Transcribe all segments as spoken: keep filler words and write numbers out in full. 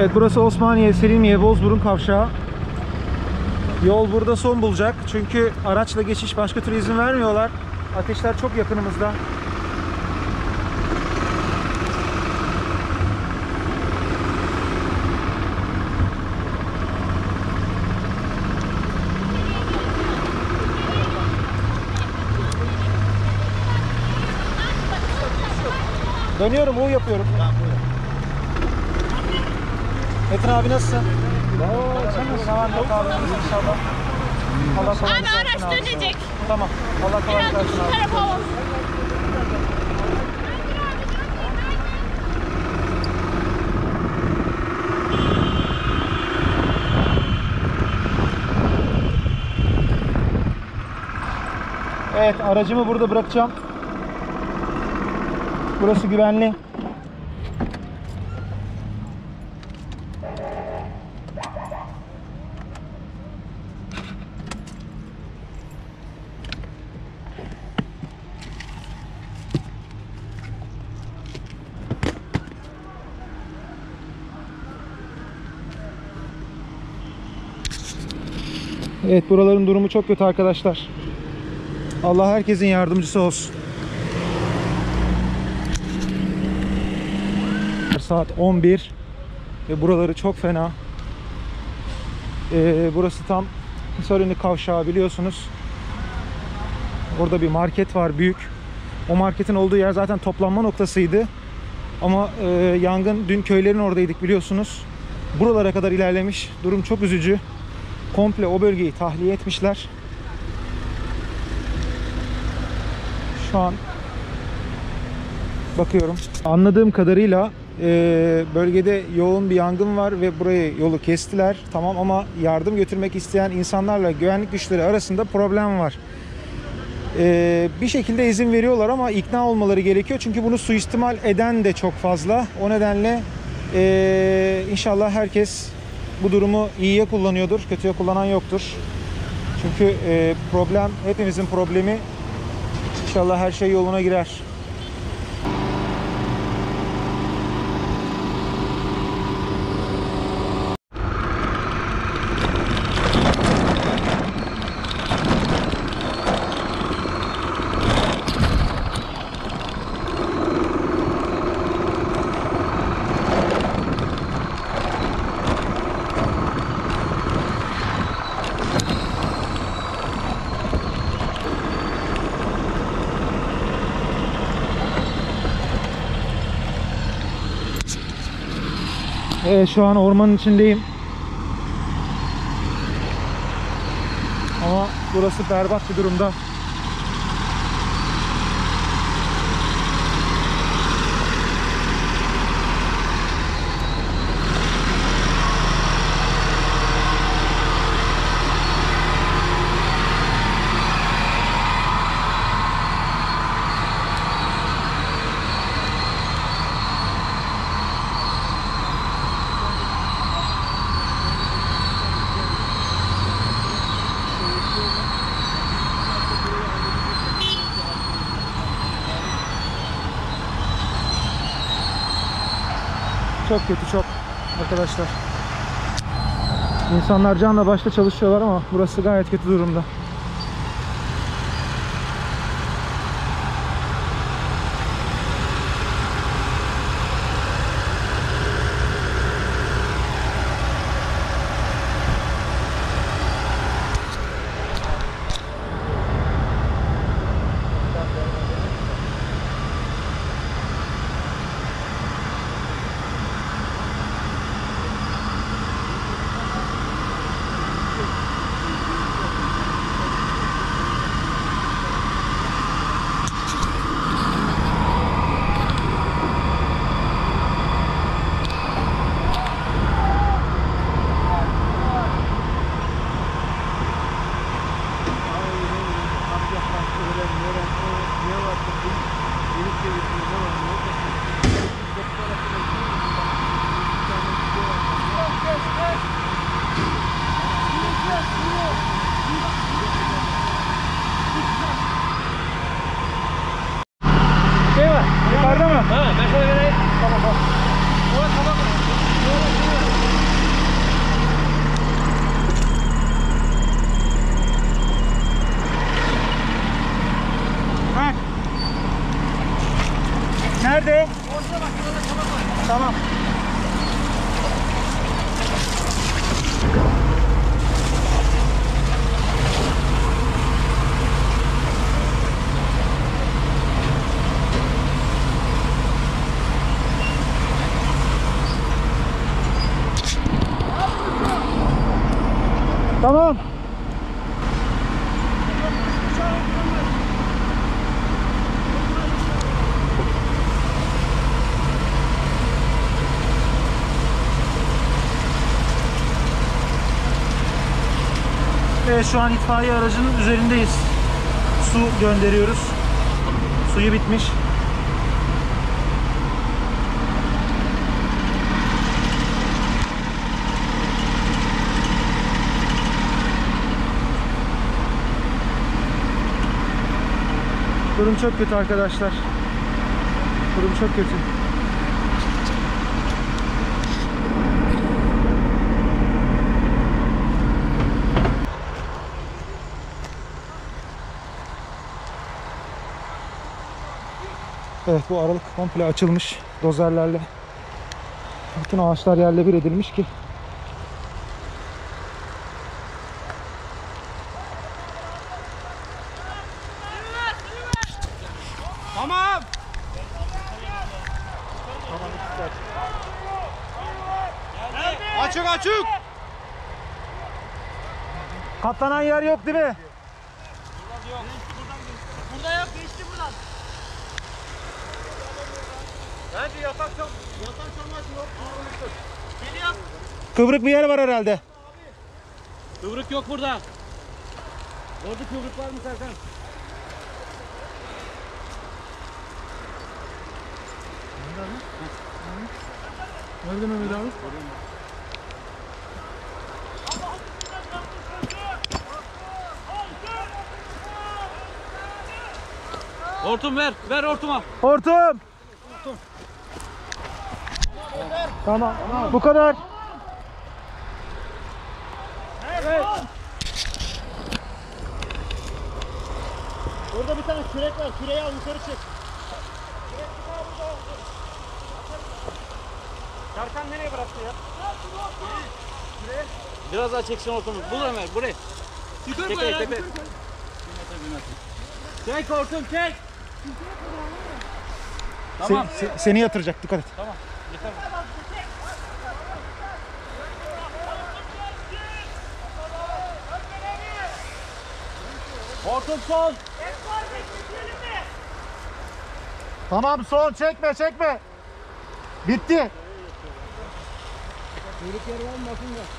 Evet, burası Osmaniye, Selimiye, Bozburun kavşağı. Yol burada son bulacak. Çünkü araçla geçiş başka türlü izin vermiyorlar. Ateşler çok yakınımızda. Dönüyorum, U yapıyorum. Metin abi nasılsın? Oo, sen nasılsın? Tamam, yok abi, inşallah. Allah kolaylık versin. Abi araç dönecek. Tamam, Allah kolaylık versin abi. Biraz şu tarafa olsun. Evet, aracımı burada bırakacağım. Burası güvenli. Evet, buraların durumu çok kötü arkadaşlar. Allah herkesin yardımcısı olsun. Saat on bir ve buraları çok fena. Ee, burası tam Hisarönü kavşağı, biliyorsunuz. Orada bir market var, büyük. O marketin olduğu yer zaten toplanma noktasıydı. Ama e, yangın dün köylerin oradaydık, biliyorsunuz. Buralara kadar ilerlemiş. Durum çok üzücü. Komple o bölgeyi tahliye etmişler. Şu an bakıyorum. Anladığım kadarıyla e, bölgede yoğun bir yangın var ve burayı, yolu kestiler. Tamam, ama yardım götürmek isteyen insanlarla güvenlik güçleri arasında problem var. E, bir şekilde izin veriyorlar ama ikna olmaları gerekiyor. Çünkü bunu suistimal eden de çok fazla. O nedenle e, inşallah herkes bu durumu iyiye kullanıyordur. Kötüye kullanan yoktur. Çünkü e, problem hepimizin problemi. İnşallah her şey yoluna girer. Evet, şu an ormanın içindeyim. Ama burası berbat bir durumda. Çok kötü, çok arkadaşlar. İnsanlar canla başla çalışıyorlar ama burası gayet kötü durumda. Ha, ben sana vereyim. Tamam, tamam. O tamam. Nerede? Tamam. Tamam. Evet, şu an itfaiye aracının üzerindeyiz. Su gönderiyoruz. Suyu bitmiş. Durum çok kötü arkadaşlar. Durum çok kötü. Evet, bu aralık komple açılmış dozerlerle. Bütün ağaçlar yerle bir edilmiş ki Tamam. Açık açık. katlanan yer yok değil mi? Burada yok, geçti buradan. Bence yatak çam, yatak çamurası yok. Geliyor. Kıvrık bir yer var herhalde. Kıvrık yok burada. Orada kıvrık var mı Serkan? Nerede Mehmet abi? Hortum ver, ver hortuma. Hortum. Tamam. Bu kadar. Evet. Orada bir tane kürek var. Küreği al yukarı çek. Serkan nereye bıraktı ya? Biraz daha çeksin hortumu. Bul Ömer buraya. Yukarı koy ya. Çek hortum çek. Tamam. Se- se- seni yatıracak, dikkat et. Tamam. Yeter. Hortum son. Tamam, son, çekme çekme. Bitti. Kuyruk yeri var mı bakın da.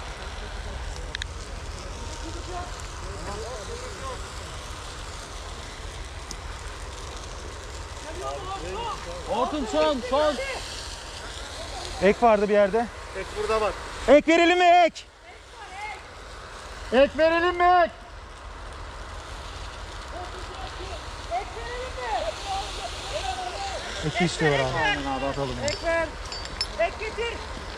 Hortum son, son. Ek vardı bir yerde. Ek burada var. Ek verelim mi ek? Ek verelim mi ek? Eki istiyorlar abi. Aynen abi atalım. Ek ver. Ek getir.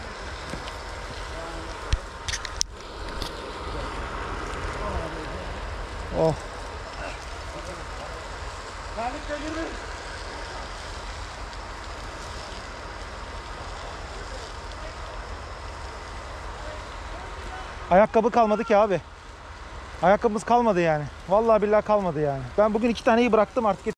Oh. Ayakkabı kalmadı ki abi. Ayakkabımız kalmadı yani. Vallahi billahi kalmadı yani. Ben bugün iki taneyi bıraktım artık.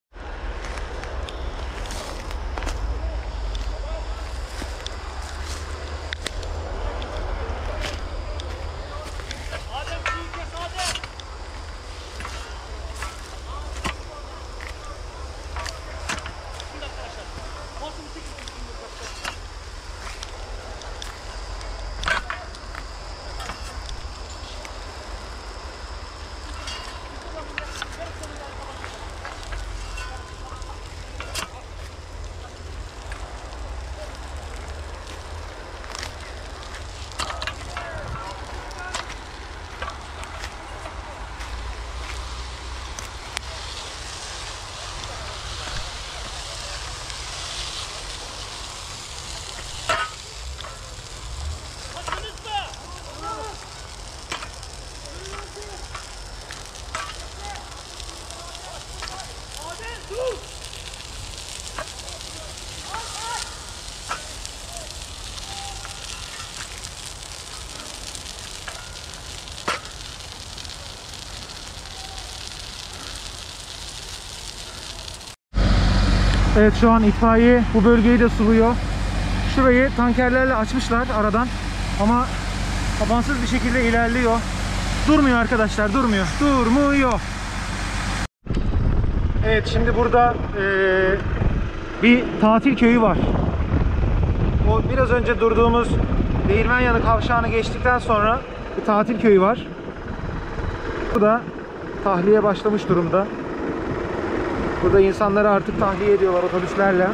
Evet, şu an itfaiye bu bölgeyi de suluyor. Şurayı tankerlerle açmışlar aradan ama kapansız bir şekilde ilerliyor. Durmuyor arkadaşlar, durmuyor. Durmuyor. Evet, şimdi burada eee, bir tatil köyü var. O biraz önce durduğumuz Değirmenyanı kavşağını geçtikten sonra bir tatil köyü var. Bu da tahliye başlamış durumda. Burada insanları artık tahliye ediyorlar otobüslerle.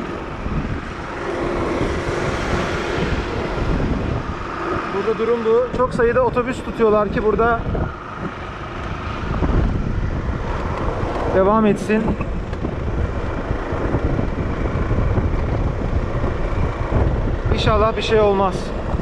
Burada durum bu. Çok sayıda otobüs tutuyorlar ki burada devam etsin. İnşallah bir şey olmaz.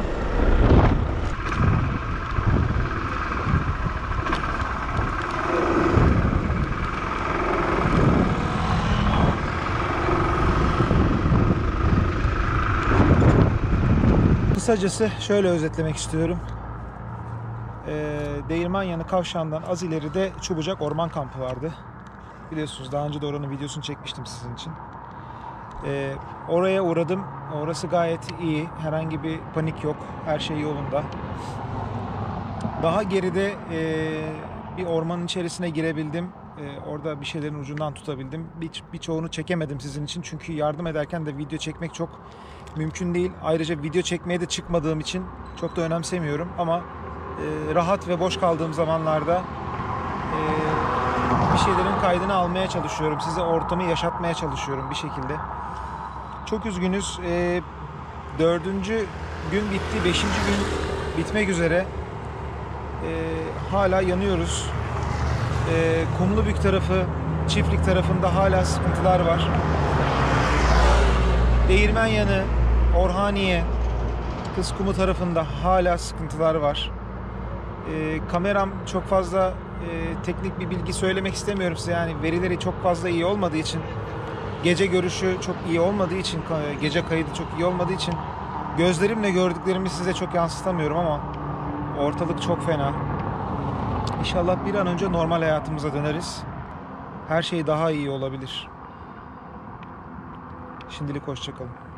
Kısacası şöyle özetlemek istiyorum. Ee, Değirmenyanı kavşağından az ileride Çubucak Orman Kampı vardı. Biliyorsunuz, daha önce de oranın videosunu çekmiştim sizin için. Ee, oraya uğradım. Orası gayet iyi. Herhangi bir panik yok. Her şey yolunda. Daha geride e, bir ormanın içerisine girebildim. E, orada bir şeylerin ucundan tutabildim. Bir, birçoğunu çekemedim sizin için. Çünkü yardım ederken de video çekmek çok mümkün değil. Ayrıca video çekmeye de çıkmadığım için çok da önemsemiyorum. Ama e, rahat ve boş kaldığım zamanlarda e, bir şeylerin kaydını almaya çalışıyorum. Size ortamı yaşatmaya çalışıyorum bir şekilde. Çok üzgünüz. E, dördüncü gün bitti. Beşinci gün bitmek üzere. E, hala yanıyoruz. E, Kumlubük tarafı, Çiftlik tarafında hala sıkıntılar var. Değirmenyanı, Orhaniye, Kızkumu tarafında hala sıkıntılar var. E, kameram çok fazla e, teknik bir bilgi söylemek istemiyorum size. Yani verileri çok fazla iyi olmadığı için, gece görüşü çok iyi olmadığı için, gece kaydı çok iyi olmadığı için gözlerimle gördüklerimi size çok yansıtamıyorum ama ortalık çok fena. İnşallah bir an önce normal hayatımıza döneriz. Her şey daha iyi olabilir. Şimdilik hoşça kalın.